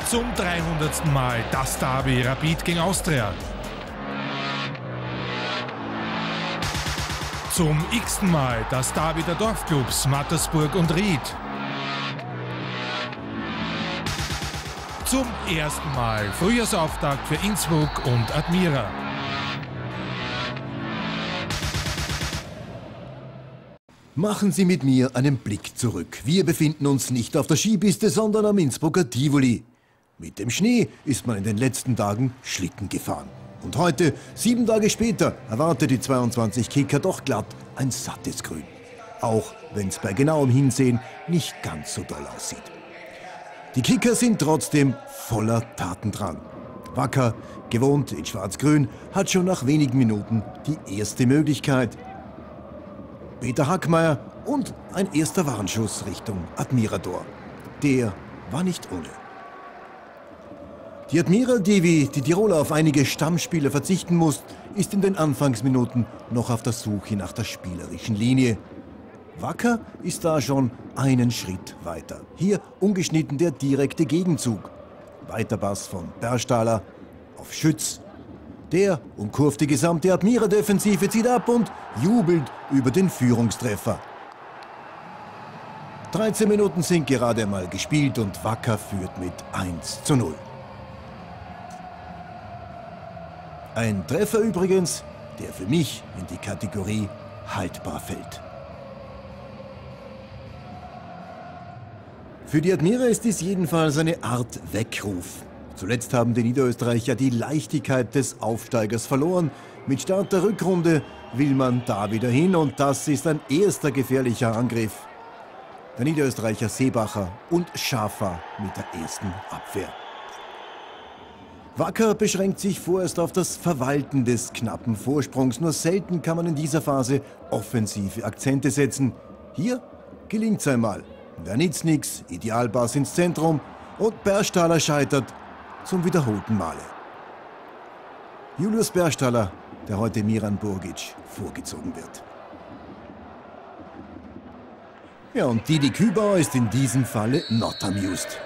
Zum 300. Mal das Derby Rapid gegen Austria. Zum x-ten Mal das Derby der Dorfclubs Mattersburg und Ried. Zum ersten Mal Frühjahrsauftakt für Innsbruck und Admira. Machen Sie mit mir einen Blick zurück. Wir befinden uns nicht auf der Skipiste, sondern am Innsbrucker Tivoli. Mit dem Schnee ist man in den letzten Tagen Schlitten gefahren. Und heute, 7 Tage später, erwartet die 22 Kicker doch glatt ein sattes Grün. Auch wenn es bei genauem Hinsehen nicht ganz so doll aussieht. Die Kicker sind trotzdem voller Tatendrang. Wacker, gewohnt in Schwarz-Grün, hat schon nach wenigen Minuten die erste Möglichkeit. Peter Hackmeier und ein erster Warnschuss Richtung Admira-Tor. Der war nicht ohne. Die Admira, die wie die Tiroler auf einige Stammspieler verzichten muss, ist in den Anfangsminuten noch auf der Suche nach der spielerischen Linie. Wacker ist da schon einen Schritt weiter. Hier ungeschnitten der direkte Gegenzug. Weiter Pass von Berstaller auf Schütz. Der umkurvt die gesamte Admira-Defensive, zieht ab und jubelt über den Führungstreffer. 13 Minuten sind gerade einmal gespielt und Wacker führt mit 1:0. Ein Treffer übrigens, der für mich in die Kategorie haltbar fällt. Für die Admira ist dies jedenfalls eine Art Weckruf. Zuletzt haben die Niederösterreicher die Leichtigkeit des Aufsteigers verloren. Mit Start der Rückrunde will man da wieder hin und das ist ein erster gefährlicher Angriff. Der Niederösterreicher Seebacher und Schafer mit der ersten Abwehr. Wacker beschränkt sich vorerst auf das Verwalten des knappen Vorsprungs. Nur selten kann man in dieser Phase offensive Akzente setzen. Hier gelingt's einmal. Wernitzniks, Idealpass ins Zentrum und Berstaller scheitert zum wiederholten Male. Julius Berstaller, der heute Miran Burgic vorgezogen wird. Ja, und Didi Kübauer ist in diesem Falle not amused.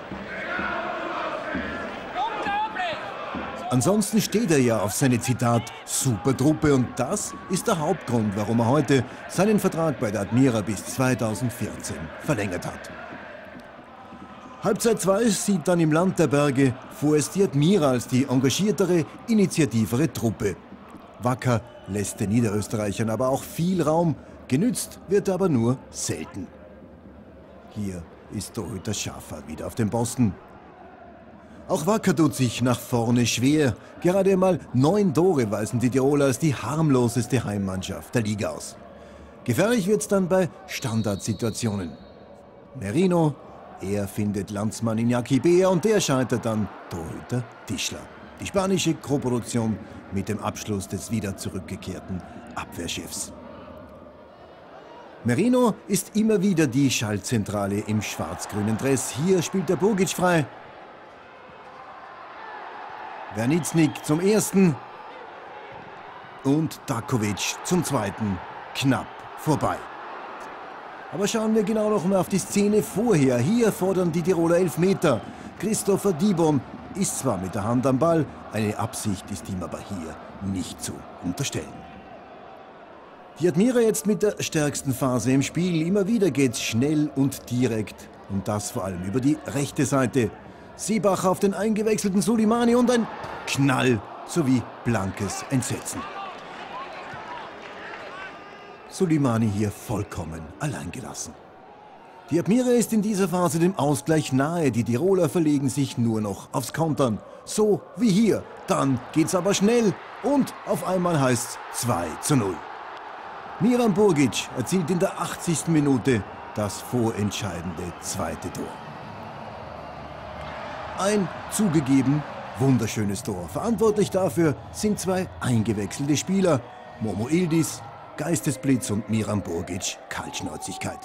Ansonsten steht er ja auf seine, Zitat, Supertruppe und das ist der Hauptgrund, warum er heute seinen Vertrag bei der Admira bis 2014 verlängert hat. Halbzeit 2 sieht dann im Land der Berge vorerst die Admira als die engagiertere, initiativere Truppe. Wacker lässt den Niederösterreichern aber auch viel Raum, genützt wird aber nur selten. Hier ist Torhüter Schafer wieder auf dem Posten. Auch Wacker tut sich nach vorne schwer. Gerade einmal 9 Tore weisen die Tiroler als die harmloseste Heimmannschaft der Liga aus. Gefährlich wird's dann bei Standardsituationen. Merino, er findet Landsmann Iñaki Bea und der scheitert dann Torhüter Tischler. Die spanische Koproduktion mit dem Abschluss des wieder zurückgekehrten Abwehrchefs. Merino ist immer wieder die Schaltzentrale im schwarz-grünen Dress. Hier spielt der Burgic frei. Wernitznik zum ersten und Dakovic zum zweiten. Knapp vorbei. Aber schauen wir genau noch mal auf die Szene vorher. Hier fordern die Tiroler Elfmeter. Christopher Dibon ist zwar mit der Hand am Ball, eine Absicht ist ihm aber hier nicht zu unterstellen. Die Admira jetzt mit der stärksten Phase im Spiel. Immer wieder geht's schnell und direkt und das vor allem über die rechte Seite. Seebacher auf den eingewechselten Sulimani und ein Knall sowie blankes Entsetzen. Sulimani hier vollkommen alleingelassen. Die Admira ist in dieser Phase dem Ausgleich nahe. Die Tiroler verlegen sich nur noch aufs Kontern. So wie hier. Dann geht's aber schnell und auf einmal heißt's 2:0. Miran Burgic erzielt in der 80. Minute das vorentscheidende zweite Tor. Ein zugegeben wunderschönes Tor. Verantwortlich dafür sind 2 eingewechselte Spieler, Momo Ildis, Geistesblitz und Miran Burgic, Kaltschnäuzigkeit.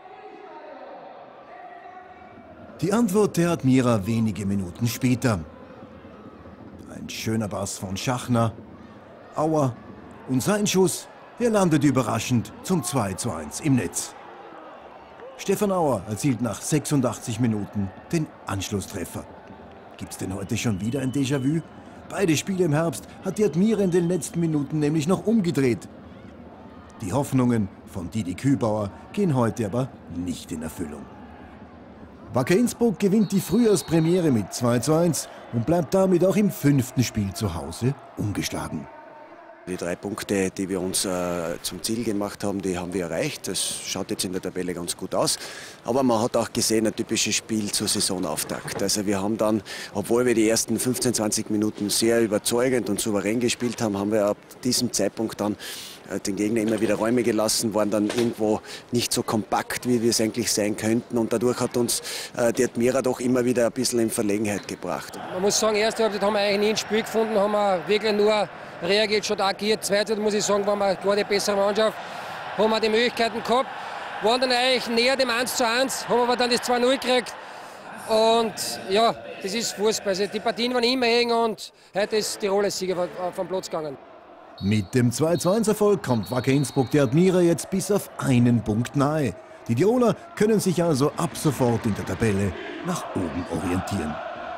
Die Antwort der Admira wenige Minuten später. Ein schöner Pass von Schachner, Auer und sein Schuss, der landet überraschend zum 2:1 im Netz. Stefan Auer erzielt nach 86 Minuten den Anschlusstreffer. Gibt's denn heute schon wieder ein Déjà-vu? Beide Spiele im Herbst hat die Admira in den letzten Minuten nämlich noch umgedreht. Die Hoffnungen von Didi Kübauer gehen heute aber nicht in Erfüllung. Wacker Innsbruck gewinnt die Frühjahrspremiere mit 2:1 und bleibt damit auch im 5. Spiel zu Hause ungeschlagen. Die 3 Punkte, die wir uns zum Ziel gemacht haben, die haben wir erreicht. Das schaut jetzt in der Tabelle ganz gut aus. Aber man hat auch gesehen, ein typisches Spiel zur Saisonauftakt. Also wir haben dann, obwohl wir die ersten 15, 20 Minuten sehr überzeugend und souverän gespielt haben, haben wir ab diesem Zeitpunkt dann den Gegner immer wieder Räume gelassen, waren dann irgendwo nicht so kompakt, wie wir es eigentlich sein könnten. Und dadurch hat uns die Admira doch immer wieder ein bisschen in Verlegenheit gebracht. Man muss sagen, erste Halbzeit haben wir eigentlich nie ins Spiel gefunden, haben wir wirklich nur reagiert, schon agiert. Zweite muss ich sagen, waren wir klar die bessere Mannschaft, haben wir die Möglichkeiten gehabt, waren dann eigentlich näher dem 1:1, haben aber dann das 2:0 gekriegt. Und ja, das ist Fußball. Also die Partien waren immer eng und heute ist Tirol als Sieger vom Platz gegangen. Mit dem 2:1-Erfolg kommt Wacker Innsbruck der Admira jetzt bis auf einen Punkt nahe. Die Tiroler können sich also ab sofort in der Tabelle nach oben orientieren.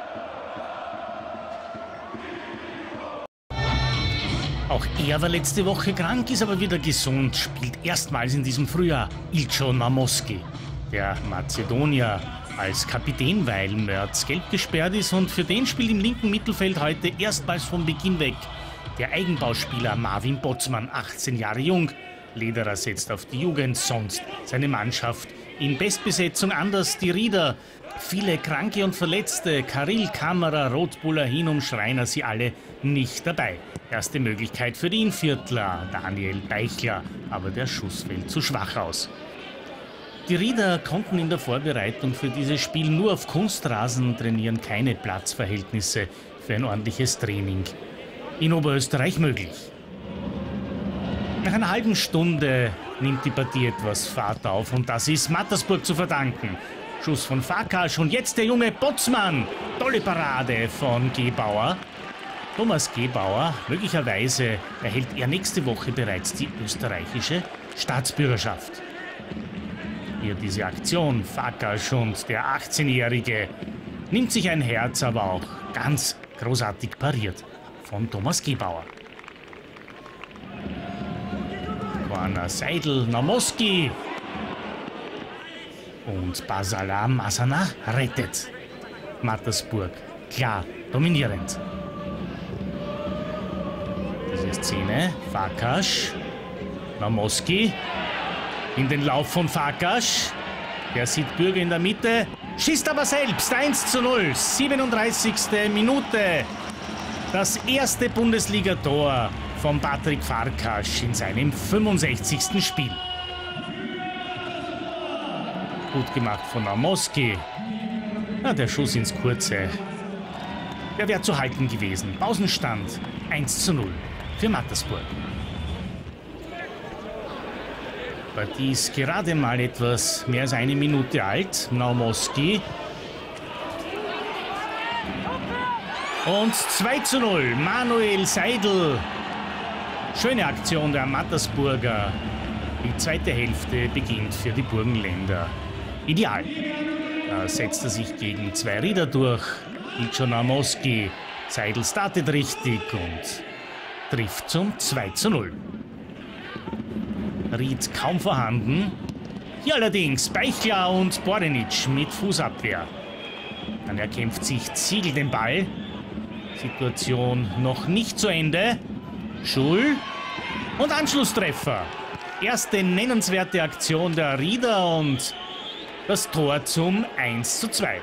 Auch er war letzte Woche krank, ist aber wieder gesund, spielt erstmals in diesem Frühjahr Ilcho Namoski. Der Mazedonier als Kapitän, weil Mörz gelb gesperrt ist, und für den spielt im linken Mittelfeld heute erstmals von Beginn weg der Eigenbauspieler Marvin Bozmann, 18 Jahre jung. Lederer setzt auf die Jugend, sonst seine Mannschaft in Bestbesetzung, anders die Rieder. Viele Kranke und Verletzte, Karill, Kammerer, Rotbuller, Hinum, Schreiner, sie alle nicht dabei. Erste Möglichkeit für die Innviertler, Daniel Beichler, aber der Schuss fällt zu schwach aus. Die Rieder konnten in der Vorbereitung für dieses Spiel nur auf Kunstrasen trainieren, keine Platzverhältnisse für ein ordentliches Training in Oberösterreich möglich. Nach einer halben Stunde nimmt die Partie etwas Fahrt auf und das ist Mattersburg zu verdanken. Schuss von Farkas und jetzt der junge Bozmann. Tolle Parade von Gebauer. Thomas Gebauer, möglicherweise erhält er nächste Woche bereits die österreichische Staatsbürgerschaft. Hier diese Aktion, Farkas und der 18-Jährige nimmt sich ein Herz, aber auch ganz großartig pariert von Thomas Gebauer. Corner Seidel, Namoski. Und Basala Masana rettet. Mattersburg, klar, dominierend. Diese Szene, Farkas, Namoski, in den Lauf von Farkas. Er sieht Bürger in der Mitte, schießt aber selbst, 1:0, 37. Minute. Das erste Bundesligator von Patrick Farkas in seinem 65. Spiel. Gut gemacht von Namoski. Ja, der Schuss ins Kurze. Der wäre zu halten gewesen. Pausenstand 1:0 für Mattersburg. Partie ist gerade mal etwas mehr als eine Minute alt. Namoski. Und 2:0, Manuel Seidel. Schöne Aktion der Mattersburger. Die zweite Hälfte beginnt für die Burgenländer ideal. Da setzt er sich gegen 2 Rieder durch. Ilcho Namoski. Seidel startet richtig und trifft zum 2:0. Ried kaum vorhanden. Hier allerdings Beichler und Borenic mit Fußabwehr. Dann erkämpft sich Ziegl den Ball. Situation noch nicht zu Ende. Schul und Anschlusstreffer. Erste nennenswerte Aktion der Rieder und das Tor zum 1:2.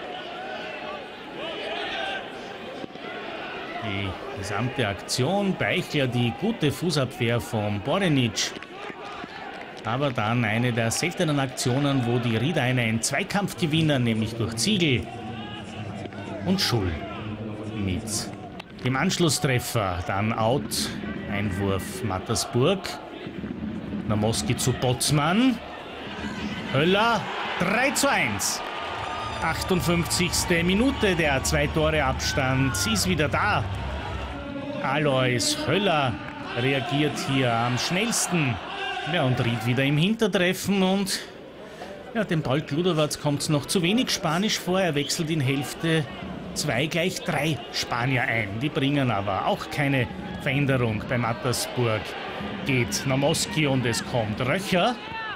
Die gesamte Aktion, Beichler die gute Fußabwehr von Borenic. Aber dann eine der seltenen Aktionen, wo die Rieder einen Zweikampf gewinnen, nämlich durch Ziegl und Schul. Mit dem Anschlusstreffer, dann out, Einwurf Mattersburg, Namoski zu Bozmann, Höller, 3:1. 58. Minute, der 2 Tore Abstand ist wieder da. Alois Höller reagiert hier am schnellsten. Ja, und Ried wieder im Hintertreffen und ja, dem Paul Kluderwatz kommt es noch zu wenig Spanisch vor. Er wechselt in Hälfte 2 gleich 3 Spanier ein. Die bringen aber auch keine Veränderung. Bei Mattersburg geht Namoski und es kommt Röcher.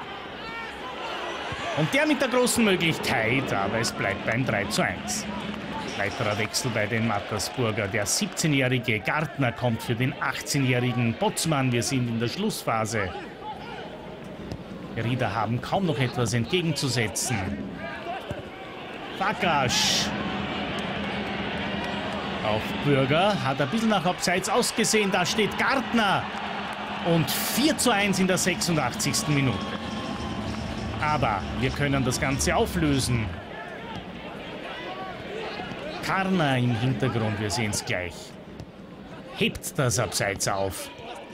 Und der mit der großen Möglichkeit, aber es bleibt beim 3:1. Weiterer Wechsel bei den Mattersburger. Der 17-jährige Gartner kommt für den 18-jährigen Botzmann. Wir sind in der Schlussphase. Die Rieder haben kaum noch etwas entgegenzusetzen. Fakasch auf Bürger, hat ein bisschen nach Abseits ausgesehen. Da steht Gartner. Und 4:1 in der 86. Minute. Aber wir können das Ganze auflösen. Karner im Hintergrund, wir sehen es gleich. Hebt das Abseits auf.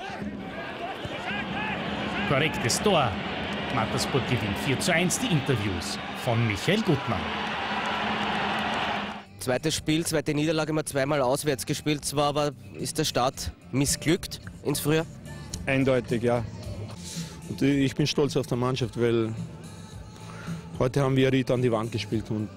Korrektes Tor. Mattersburg gewinnt 4:1. Die Interviews von Michael Gutmann. Zweites Spiel, zweite Niederlage, mal zweimal auswärts gespielt. Zwar, aber ist der Start missglückt ins Frühjahr? Eindeutig, ja. Und ich bin stolz auf die Mannschaft, weil heute haben wir Ried an die Wand gespielt und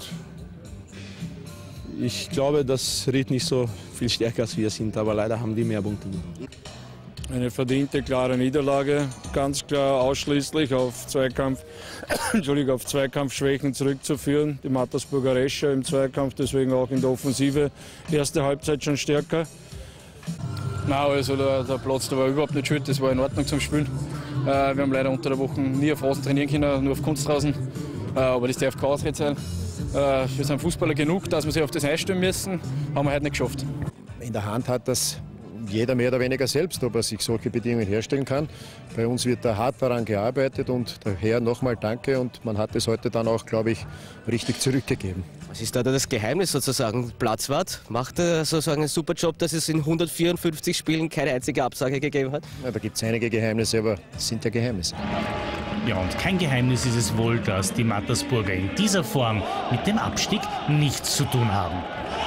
ich glaube, dass Ried nicht so viel stärker als wir sind, aber leider haben die mehr Punkte. Eine verdiente, klare Niederlage, ganz klar ausschließlich auf Zweikampfschwächen zurückzuführen. Die Mattersburger Rescher im Zweikampf, deswegen auch in der Offensive. Erste Halbzeit schon stärker. Nein, also der Platz da war überhaupt nicht schuld, das war in Ordnung zum Spielen. Wir haben leider unter der Woche nie auf Rasen trainieren können, nur auf Kunstrasen. Aber das darf kein Ausrede sein. Wir sind Fußballer genug, dass wir sich auf das einstellen müssen, haben wir heute nicht geschafft. In der Hand hat das jeder mehr oder weniger selbst, ob er sich solche Bedingungen herstellen kann. Bei uns wird da hart daran gearbeitet und daher nochmal danke und man hat es heute dann auch, glaube ich, richtig zurückgegeben. Was ist da das Geheimnis sozusagen? Platzwart macht er sozusagen einen super Job, dass es in 154 Spielen keine einzige Absage gegeben hat? Ja, da gibt es einige Geheimnisse, aber es sind ja Geheimnisse. Ja, und kein Geheimnis ist es wohl, dass die Mattersburger in dieser Form mit dem Abstieg nichts zu tun haben.